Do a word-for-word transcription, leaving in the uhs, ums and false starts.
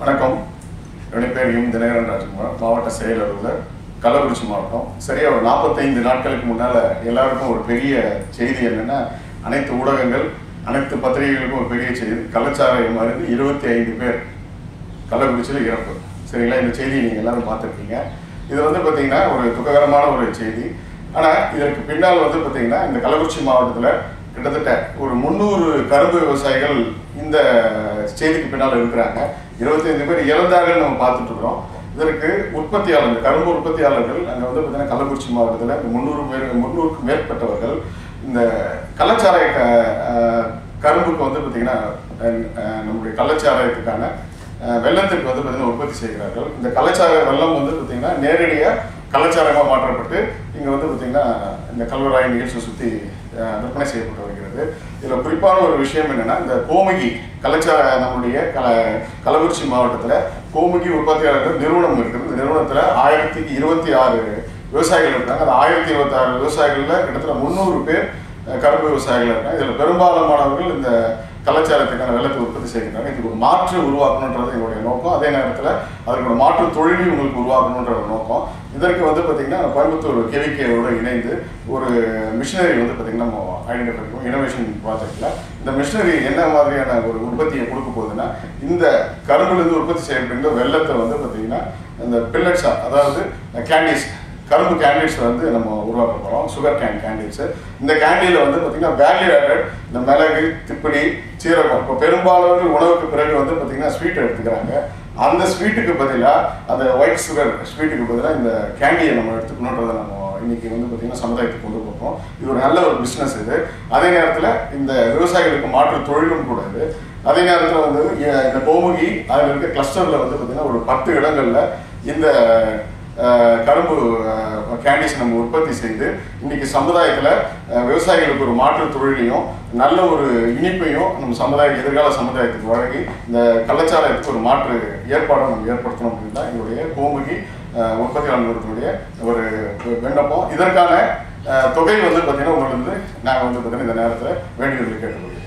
வணக்கம். என்னுடைய பேர் எம் தினகரன் ராஜ்குமார், மாவட்ட செயல் அலுவலர், கள்ளக்குறிச்சி மாவட்டம். சரியா ஒரு நாற்பத்தைந்து நாட்களுக்கு முன்னால் எல்லாருக்கும் ஒரு பெரிய செய்தி என்னென்னா, அனைத்து ஊடகங்கள் அனைத்து பத்திரிகைகளுக்கும் ஒரு பெரிய செய்தி, கள்ளச்சாராயம் மருந்து இருபத்தி ஐந்து பேர் கள்ளக்குறிச்சியில் இறப்பு. சரிங்களா, இந்த செய்தியை நீங்கள் எல்லாரும் பார்த்துருக்கீங்க. இது வந்து பார்த்திங்கன்னா ஒரு துக்ககரமான ஒரு செய்தி. ஆனால் இதற்கு பின்னால் வந்து பார்த்திங்கன்னா இந்த கள்ளக்குறிச்சி மாவட்டத்தில் கிட்டத்தட்ட ஒரு முந்நூறு கரும்பு விவசாயிகள் இந்த செய்திக்கு பின்னால் இருக்கிறாங்க. இருபத்தி ஐந்து பேர் இறந்தார்கள் நம்ம பார்த்துட்டு இருக்கிறோம். இதற்கு உற்பத்தியாளர்கள், கரும்பு உற்பத்தியாளர்கள் அங்கே வந்து பார்த்தீங்கன்னா கள்ளக்குறிச்சி மாவட்டத்தில் இந்த முந்நூறு பேர் முந்நூறுக்கும் மேற்பட்டவர்கள் இந்த கள்ளச்சாராய க கரும்புக்கு வந்து பார்த்திங்கன்னா நம்முடைய கள்ளச்சாராயத்துக்கான வெள்ளத்திற்கு வந்து பார்த்திங்கன்னா உற்பத்தி செய்கிறார்கள். இந்த கள்ளச்சாராய வெள்ளம் வந்து பார்த்திங்கன்னா நேரடியாக கள்ளச்சாராயமாக மாற்றப்பட்டு இங்கே வந்து பார்த்திங்கன்னா இந்த கல்வராய் நிகழ்ச்சியை சுற்றி விற்பனை செய்யப்பட்டு வருகிறது. இதில் குறிப்பான ஒரு விஷயம் என்னென்னா, இந்த கோமுகி கள்ளச்சார நம்முடைய கல கள்ளக்குறிச்சி மாவட்டத்தில் கோமுகி உற்பத்தியாளர்கள் நிறுவனம் இருக்குது. இந்த நிறுவனத்தில் ஆயிரத்தி இருபத்தி ஆறு விவசாயிகள் இருக்காங்க. அந்த ஆயிரத்தி இருபத்தி ஆறு விவசாயிகளில் கிட்டத்தட்ட முந்நூறு பேர் கரும்பு விவசாயிகள் இருக்காங்க. இதில் பெரும்பாலானவர்கள் இந்த கலாச்சாரத்துக்கான வெள்ளத்தை உற்பத்தி செய்கிறாங்க. இதுக்கு ஒரு மாற்று உருவாக்கணுன்றது எங்களுடைய நோக்கம். அதே நேரத்தில் அதற்கு ஒரு மாற்று தொழிலையும் உங்களுக்கு உருவாக்கணுன்ற ஒரு நோக்கம். இதற்கு வந்து பார்த்திங்கன்னா கோயம்புத்தூர் கேவிகேயோடு இணைந்து ஒரு மிஷினரி வந்து பார்த்திங்கன்னா நம்ம ஐடென்டிஃபை பண்ணுவோம் இனோவேஷன் ப்ராஜெக்டில். இந்த மிஷினரி என்ன மாதிரியான ஒரு உற்பத்தியை கொடுக்க போகுதுன்னா, இந்த கரும்புலேருந்து உற்பத்தி செய்யப்படுகிற வெள்ளத்தை வந்து பார்த்திங்கன்னா இந்த பில்லட்ஸாக, அதாவது கேண்டீஸ், கரும்பு கேண்டிட்ஸ் வந்து நம்ம உருவாக்க போகிறோம். சுகர் கேன் கேண்டிட்ஸு. இந்த கேண்டியில் வந்து பார்த்திங்கன்னா வேல்யூ ஆடட் இந்த மிளகு, திப்படி, சீரகம், இப்போ பெரும்பாலான உணவுக்கு பிறகு வந்து பார்த்திங்கன்னா ஸ்வீட் எடுத்துக்கிறாங்க. அந்த ஸ்வீட்டுக்கு பதிலாக அந்த ஒயிட் சுகர் ஸ்வீட்டுக்கு பதிலாக இந்த கேண்டியை நம்ம எடுத்துக்கணுன்றதை நம்ம இன்னைக்கு வந்து பார்த்திங்கன்னா சமுதாயத்துக்கு கொண்டு போகிறோம். இது ஒரு நல்ல ஒரு பிஸ்னஸ் இது. அதே நேரத்தில் இந்த விவசாயிகளுக்கு மாற்று தொழிலும் கூட இது. அதே நேரத்தில் வந்து இந்த கோமுகி அதில் இருக்க கிளஸ்டரில் வந்து பார்த்திங்கன்னா ஒரு பத்து இடங்களில் இந்த கரும்பு கேண்டிஸ் நம்ம உற்பத்தி செய்து இன்னைக்கு சமுதாயத்தில் விவசாயிகளுக்கு ஒரு மாற்று தொழிலையும் நல்ல ஒரு இனிப்பையும் நம்ம சமுதாய எதிர்கால சமுதாயத்துக்கு வழங்கி இந்த கள்ளச்சாராயத்துக்கு ஒரு மாற்று ஏற்பாடை நம்ம ஏற்படுத்தணும் அப்படின்னு தான் எங்களுடைய கோமுகி உற்பத்தியாளர் நிறுவனத்தினுடைய ஒரு விண்ணப்பம். இதற்கான தொகை வந்து பார்த்தீங்கன்னா உங்களுக்கு வந்து நாங்கள் வந்து பார்த்தீங்கன்னா இந்த நேரத்தில் வேண்டியவர்களை கேட்டுக்கொள்கிறோம்.